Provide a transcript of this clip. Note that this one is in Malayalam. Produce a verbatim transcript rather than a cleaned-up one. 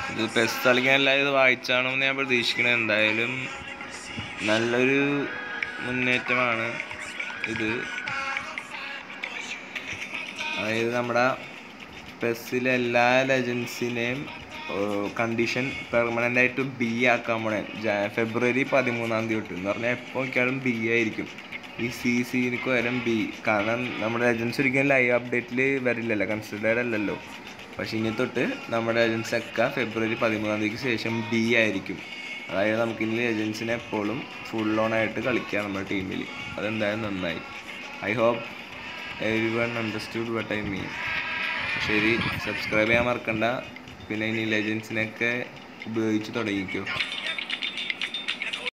ഇത് പെസ് കളിക്കാനല്ല ഇത് വായിച്ചാണെന്ന് ഞാൻ പ്രതീക്ഷിക്കണത്. എന്തായാലും നല്ലൊരു മുന്നേറ്റമാണ് ഇത്. അതായത് നമ്മുടെ പെസ്സിലെ എല്ലാ ലെജൻസിനെയും കണ്ടീഷൻ പെർമനൻ്റ് ആയിട്ട് ബി ആക്കാൻ പോണേ ഫെബ്രുവരി പതിമൂന്നാം തീയതി തൊട്ട് എന്ന് പറഞ്ഞാൽ എപ്പോൾ നോക്കിയാലും ബി ആയിരിക്കും. ഈ സി സിക്ക് വരും ബി. കാരണം നമ്മുടെ ലെജൻസ് ഒരിക്കലും ലൈവ് അപ്ഡേറ്റിൽ വരില്ലല്ലോ, കൺസിഡേർഡ് അല്ലല്ലോ. പക്ഷെ ഇനി തൊട്ട് നമ്മുടെ ലെജൻസൊക്കെ ഫെബ്രുവരി പതിമൂന്നാം തീയതിക്ക് ശേഷം ബി ആയിരിക്കും. അതായത് നമുക്കിനി ലെജൻസിനെ എപ്പോഴും ഫുൾ ഓൺ ആയിട്ട് കളിക്കാം നമ്മുടെ ടീമിൽ. അതെന്തായാലും നന്നായി. I hope everyone understood what I mean. ശരി, സബ്സ്ക്രൈബ് ചെയ്യാൻ മറക്കണ്ട. പിന്നെ ഇനി ലെജൻസിനെയൊക്കെ ഉപയോഗിച്ച് തുടങ്ങിക്കോ.